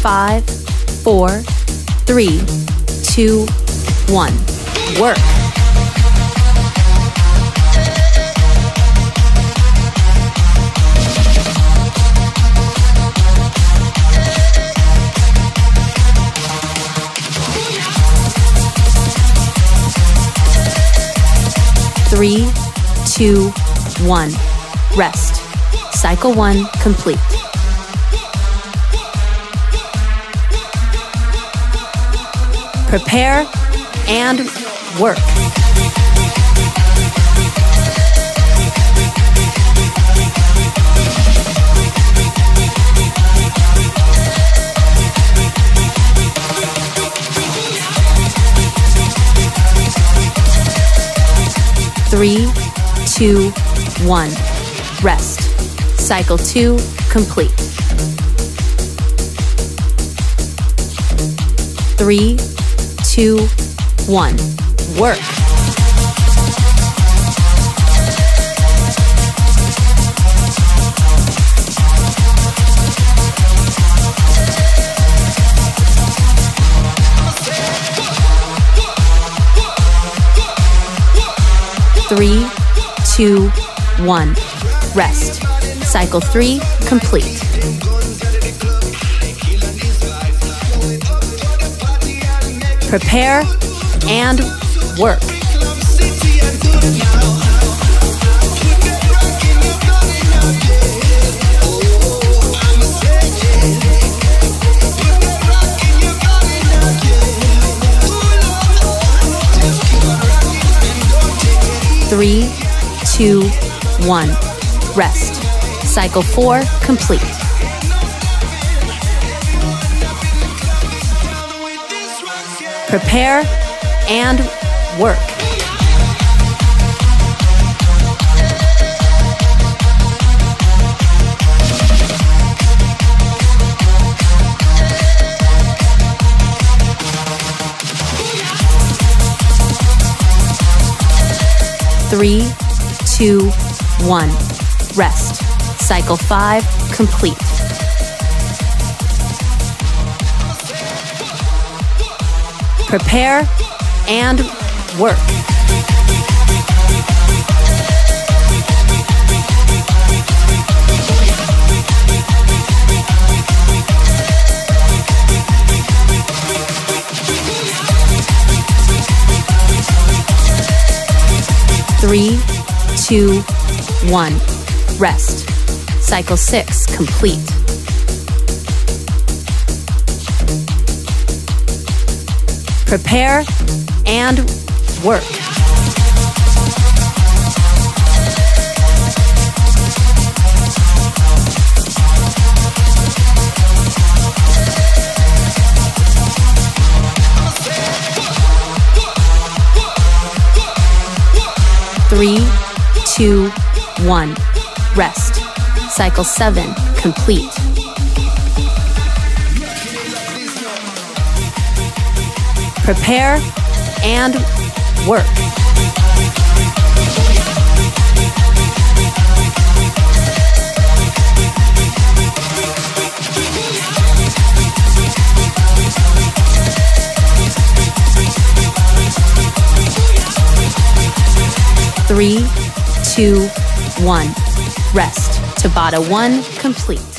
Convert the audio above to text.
5, 4, 3, 2, 1. Work. Three, 2, 1. Rest. Cycle 1 complete. Prepare and work. Three, 2, 1. Rest. Cycle 2 complete. 3, 2, 1. Work. Three, 2, 1. Rest. Cycle 3 complete. Prepare and work. Three, 2, 1. Rest. Cycle 4 complete. Prepare and work. Three, 2, 1. Rest. Cycle 5 complete. Prepare and work. Three, 2, 1. Rest. Cycle 6 complete. Prepare and work. Three, 2, 1. Rest. Cycle 7 complete. Prepare and work. Three, 2, 1. Rest. Tabata 1 complete.